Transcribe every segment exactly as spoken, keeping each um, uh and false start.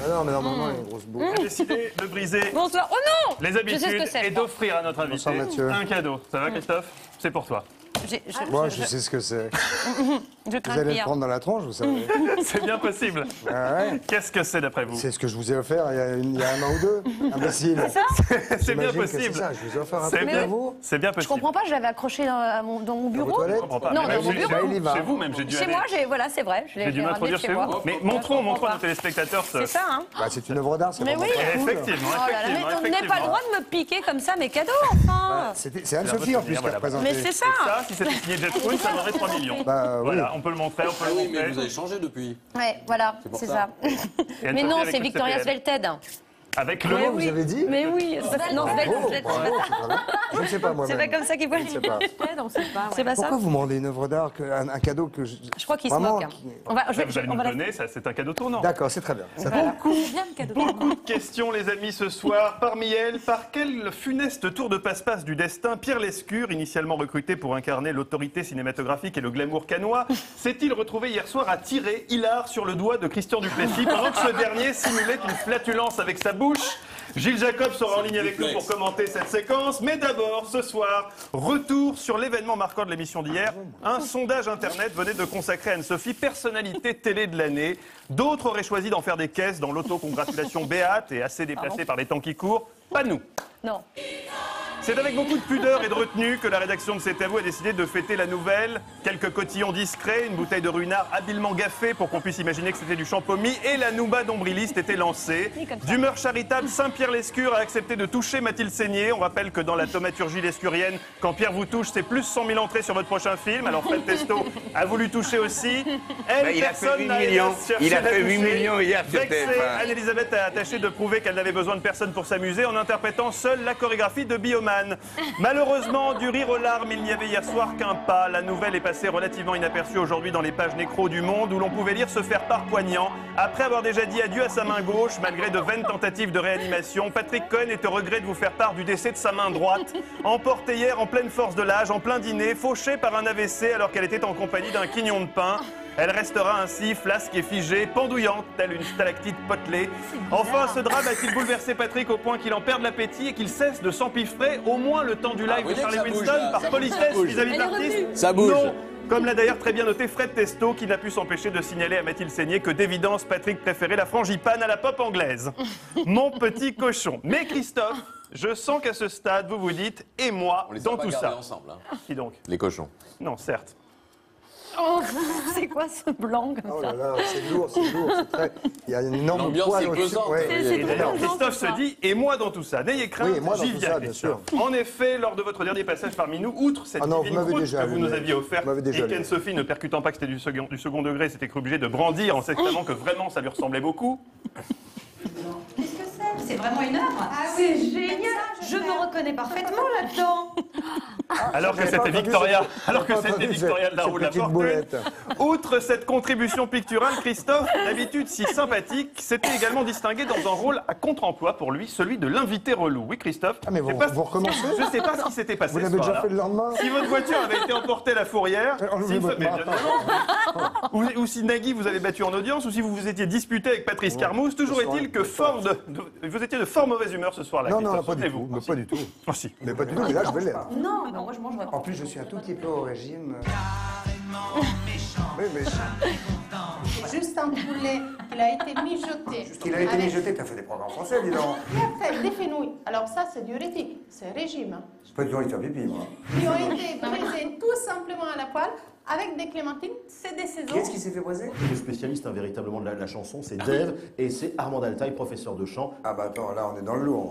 Ah non, mais normalement, il y a une grosse boucle. J'ai décidé de briser Bonsoir. Oh non! les Je sais habitudes ce que c'est, et je crois. d'offrir à notre invité Bonsoir, Mathieu. un cadeau. Ça va, Christophe? C'est pour toi. J'ai- je- Moi, je- je sais ce que c'est. Je Vous crains allez le pire. prendre dans la tronche, vous savez. C'est bien possible. Ah ouais. Qu'est-ce que c'est d'après vous? C'est ce que je vous ai offert il y a, une- il y a un an ou deux, imbécile. C'est ça? C'est bien J'imagine que c'est possible. ça, je vous ai offert un C'est truc bien, à vous. c'est bien Je possible. comprends pas, je l'avais accroché dans, à mon, dans mon Dans vos bureau. toilettes. Je comprends pas. Non, Mais dans même mon chez- bureau. Bah, il y va. Chez vous, même, j'ai dû Chez aller- moi, j'ai, voilà, c'est vrai. Je l'ai J'ai dû ramené m'introduire chez moi. vous. Mais montrons, montrons à nos téléspectateurs ce... C'est ça, hein? Bah, c'est une œuvre d'art, c'est Mais vraiment oui. très cool. Effectivement, Oh là là, mais effectivement, on n'a pas le effectivement. droit de me piquer comme ça mes cadeaux, enfin. C'était- C'est Anne-Sophie en plus qui a Voilà. représenté. Mais c'est ça. Ça, si c'était signé Jet Spoon, ça m'aurait trois millions. Bah, oui. Voilà, on peut le montrer, on peut Ah le oui, mais montrer. vous avez changé depuis. Ouais, voilà, pour c'est ça. ça. Et Mais Anne-Sophie non, avec c'est le Victoria C P L. Svelted. Avec le Comment nom. vous avez dit? Mais oui, c'est pas- non, Svelted, Oh, Svelted, bravo, c'est pas ça. c'est pas vrai. Je ne sais pas C'est moi-même. pas comme ça qu'il faut Je ne sais pas. On sait pas. C'est pas ça. Pourquoi vous me rendez une œuvre d'art, que- un, un cadeau que je... Je crois qu'il se Vraiment, moque. hein. qui- On va, je Ça, vais- vous allez on nous va le la- donner, ça, c'est un cadeau tournant. D'accord, c'est très bien. Ça Voilà. Beaucoup, Bien le cadeau. beaucoup de questions, les amis, ce soir. Parmi elles, par quel funeste tour de passe-passe du destin Pierre Lescure, initialement recruté pour incarner l'autorité cinématographique et le glamour cannois, s'est-il retrouvé hier soir à tirer hilar sur le doigt de Christian Duplessis pendant que ce dernier simulait une flatulence avec sa bouche? Gilles Jacob sera en ligne avec nous pour commenter cette séquence. Mais d'abord, ce soir, retour sur l'événement marquant de l'émission d'hier. Un sondage internet venait de consacrer Anne-Sophie personnalité télé de l'année. D'autres auraient choisi d'en faire des caisses dans l'autocongratulation béate et assez déplacée par les temps qui courent. Pas nous. Non. C'est avec beaucoup de pudeur et de retenue que la rédaction de C'est à vous a décidé de fêter la nouvelle. Quelques cotillons discrets, une bouteille de ruinard habilement gaffée pour qu'on puisse imaginer que c'était du champomis et la nouba nombriliste était lancée. D'humeur charitable, Saint-Pierre-Lescure a accepté de toucher Mathilde Seigné. On rappelle que dans la thaumaturgie lescurienne, quand Pierre vous touche, c'est plus cent mille entrées sur votre prochain film. Alors Fred Testo a voulu toucher aussi. Elle, Bah, il a fait personne huit n'a millions. cherché Il a à la fait huit toucher. millions hier sur Vexée, T F un. Anne-Elisabeth a tâché de prouver qu'elle n'avait besoin de personne pour s'amuser en interprétant seule la chorégraphie de Bioman. Malheureusement, du rire aux larmes, il n'y avait hier soir qu'un pas. La nouvelle est passée relativement inaperçue aujourd'hui dans les pages nécro du Monde où l'on pouvait lire ce faire part poignant. Après avoir déjà dit adieu à sa main gauche, malgré de vaines tentatives de réanimation, Patrick Cohen est au regret de vous faire part du décès de sa main droite, emportée hier en pleine force de l'âge, en plein dîner, fauchée par un A V C alors qu'elle était en compagnie d'un quignon de pain. Elle restera ainsi, flasque et figée, pendouillante, telle une stalactite potelée. Enfin, ce drame a-t-il bouleversé Patrick au point qu'il en perde l'appétit et qu'il cesse de s'empiffrer au moins le temps du live vous de voyez Charlie que ça bouge, Winston là, par ça bouge, politesse ça bouge. vis-à-vis de l'artiste? Ça bouge. Non. Comme l'a d'ailleurs très bien noté Fred Testo, qui n'a pu s'empêcher de signaler à Mathilde Seigné que d'évidence, Patrick préférait la frangipane à la pop anglaise. Mon petit cochon. Mais Christophe, je sens qu'à ce stade, vous vous dites, et moi, On les a dans pas tout gardés ça. ensemble. Hein. Qui donc? Les cochons. Non, certes. Oh, c'est quoi ce blanc comme Oh ça? là là, c'est lourd, c'est lourd, c'est très... Il y a une énorme L'ambiance poêle est au-dessus. pesante. Ouais. C'est- c'est Et très d'ailleurs, pesant, Christophe tout ça. se dit, et moi dans tout ça. N'ayez crainte, Oui, et moi dans j'y tout viens, ça, bien Christophe. En effet, lors de votre dernier passage parmi nous, outre cette Ah non, divine vous m'avez croûte déjà que vous nous allumé. aviez offerte, Vous m'avez déjà et allumé. qu'Anne-Sophie, ne percutant pas que c'était du second, du second degré, s'était cru obligée de brandir en s'exclamant que vraiment ça lui ressemblait beaucoup. Qu'est-ce que c'est? C'est vraiment une œuvre? Ah C'est oui, génial! Je me reconnais parfaitement là-dedans! Alors que j'avais c'était pas entendu Victoria, cette- alors que j'avais pas c'était entendu Victoria de la cette Roue de la petite Fortune. boulette. Outre cette contribution picturale, Christophe, d'habitude si sympathique, s'était également distingué dans un rôle à contre-emploi pour lui, celui de l'invité relou. Oui, Christophe. Ah, mais vous- je sais pas vous recommencez Je ne sais pas ce qui s'était passé Vous ce l'avez déjà soir-là. fait le lendemain? Si votre voiture avait été emportée à la fourrière, Enlevez si une votre fois- main. mais bien évidemment. ou, ou si Nagui vous avait battu en audience, ou si vous vous étiez disputé avec Patrice Carmouze, toujours ce soir, est-il que ce fort de, de- vous étiez de fort mauvaise humeur ce soir-là. Non, non, Christophe, pas du souvenez-vous. tout, mais pas du tout. Ah, si. Mais pas du tout, mais là je vais l'être. Non, non, moi je mange vraiment. En plus, je suis un tout petit peu au régime. Oui, mais C'est juste un poulet qui a été mijoté. il a été Avec- mijoté, t'as fait des programmes français, dis donc. Et après, des fenouils. Alors ça, c'est diurétique, c'est régime. hein. J'ai pas du tout envie de faire pipi, moi. Qui ont été brisés tout simplement à la poêle avec des clémentines, c'est des saisons. Qui est-ce qui s'est fait briser? Le spécialiste hein, véritablement de la, la chanson, c'est Dave et c'est Armand Altaï, professeur de chant. Ah bah attends, là on est dans le lourd.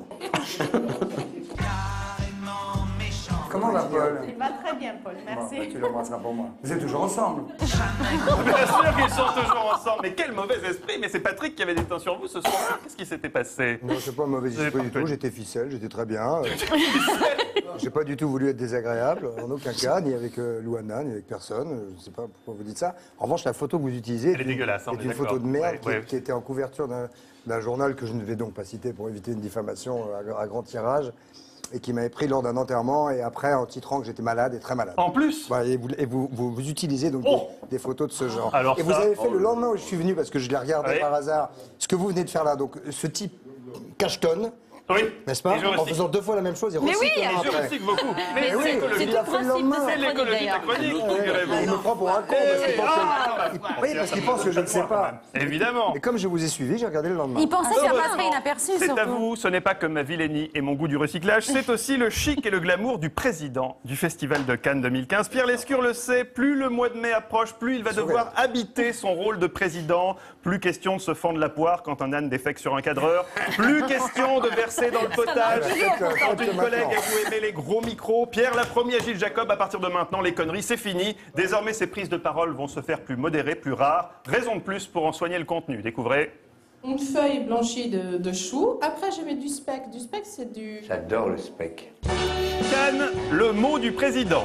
Comment va Paul? Il va très bien, Paul, Bon, bah, merci. tu l'embrasseras pour moi. Vous êtes toujours ensemble? Bien sûr qu'ils sont toujours ensemble, mais quel mauvais esprit. Mais c'est Patrick qui avait des teintes sur vous ce soir. Qu'est-ce qui s'était passé? Non, c'est pas un mauvais Vous avez esprit pas du fait. tout, j'étais ficelle, j'étais très bien. Euh, J'ai pas du tout voulu être désagréable, en aucun cas, ni avec euh, Louana, ni avec personne. euh, Je sais pas pourquoi vous dites ça. En revanche, la photo que vous utilisez Elle est une- dégueulasse, hein, on est est une d'accord. photo de merde Ouais, qui, ouais. qui était en couverture d'un d'un journal que je ne vais donc pas citer pour éviter une diffamation à, à grand tirage. et qui m'avait pris lors d'un enterrement et après en titrant que j'étais malade et très malade. En plus Voilà, et vous, et vous, vous, vous utilisez donc Oh des, des photos de ce genre. Alors et vous ça- avez fait Oh le là lendemain où je suis venu, parce que je l'ai regardé Oui. par hasard, ce que vous venez de faire là. Donc ce type cachetonne, Oui. n'est-ce pas? Et je En recycle. faisant deux fois la même chose, il Mais oui, recycle un Et je après. recycle beaucoup. Mais Mais c'est oui, l'écologie. C'est il a tout fait le le principe de lendemain. cette C'est l'écologie de la chronique, chronique, Ouais, figurez-vous. il me prend pour un con, parce qu'il pense que... Ah, Oui, parce qu'il pense que je ne sais pas. Évidemment. Et comme je vous ai suivi, j'ai regardé le lendemain. Il pensait que ça Heureusement, passerait inaperçu, C'est surtout. à vous, ce n'est pas que ma vilainie et mon goût du recyclage, c'est aussi le chic et le glamour du président du Festival de Cannes deux mille quinze. Pierre Lescure le sait, plus le mois de mai approche, plus il va devoir habiter son rôle de président. Plus question de se fendre la poire quand un âne défèque sur un cadreur. Plus question de verser dans le potage quand une collègue a vous aimé les gros micros. Pierre l'a promis à Gilles Jacob, à partir de maintenant, les conneries, c'est fini. Désormais, ses prises de parole vont se faire plus modérées, plus rares. Raison de plus pour en soigner le contenu. Découvrez. Une feuille blanchie de, de chou. Après, je mets du speck. Du speck, c'est du... J'adore le speck. Cannes, le mot du président.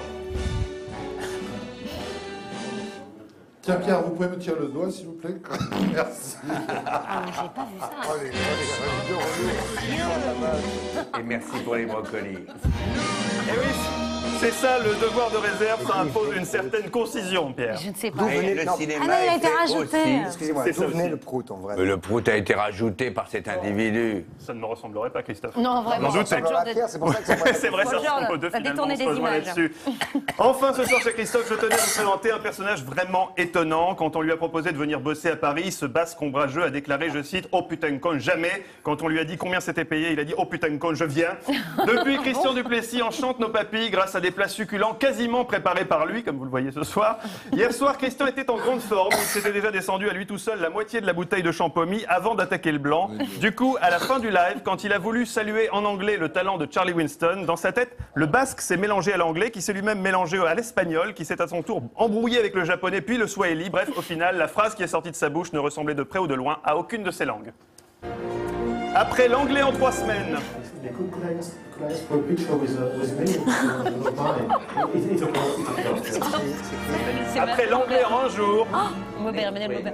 Tiens, Pierre, vous pouvez me tirer le doigt, s'il vous plaît? Merci. Ah, mais j'ai pas vu ça. Oh, les- oh, les- oh, les- Et merci pour les brocolis. Eh oui, c'est ça le devoir de réserve, ça impose une certaine concision, Pierre. Je ne sais pas. D'où venait le non. cinéma Ah non, il a est été fait rajouté. aussi. Excusez-moi, C'est d'où ça venait aussi. le prout en vrai? Mais le prout a été rajouté par cet individu. Ça ne me ressemblerait pas, Christophe. Non, vraiment. J'en doutais. c'est le genre de- Pierre, c'est pour ça que ça m'a- C'est vrai, ça Bonjour, ressemble aux deux t'as finalement, détourné on se des rejoint images. là-dessus. Enfin, ce soir chez Christophe, je tenais à vous présenter un personnage vraiment étonnant. Quand on lui a proposé de venir bosser à Paris, ce basque ombrageux a déclaré, je cite, « Oh putain con, jamais !» Quand on lui a dit combien c'était payé, il a dit « Oh putain con, je viens !» Depuis, Christian Duplessis enchante nos papilles grâce à des plats succulents quasiment préparés par lui, comme vous le voyez ce soir. Hier soir, Christian était en grande forme. Il s'était déjà descendu à lui tout seul la moitié de la bouteille de champomy avant d'attaquer le blanc. Du coup, à la fin du live, quand il a voulu saluer en anglais le talent de Charlie Winston, dans sa tête, le basque s'est mélangé à l'anglais, qui s'est lui-même mélangé à l'espagnol, qui s'est à son tour embrouillé avec le japonais, puis le swahili. Bref, au final, la phrase qui est sortie de sa bouche ne ressemblait de près ou de loin à aucune de ces langues. Après l'anglais en trois semaines, C'est après vraiment- l'anglais en un jour, Maubert, Manuel Maubert.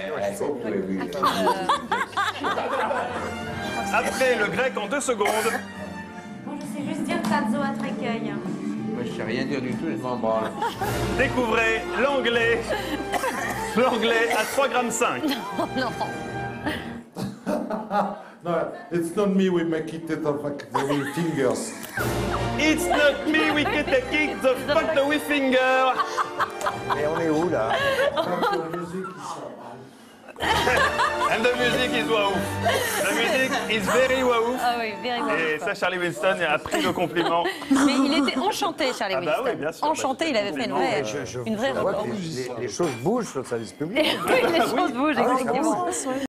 après le grec en deux secondes, Bon, je sais juste dire Tazzo à Trécueil. Moi, je sais rien dire du tout, je m'en branle. découvrez l'anglais, l'anglais à trois virgule cinq grammes. No, it's not me, we make it out of like the fingers. It's not me, we get a kick the fuck the with finger. Et on est où là? And the music is waouh. The music is very waouh. Ah oui, very well. Et ça, Charlie Winston a pris le compliment. Mais il était enchanté, Charlie Ah bah Winston. oui, bien sûr. Enchanté, il avait fait une vraie, Je, je, une vraie je vois record. que les, les- les choses bougent sur le service public. Oui, les choses bougent, Ah oui, effectivement.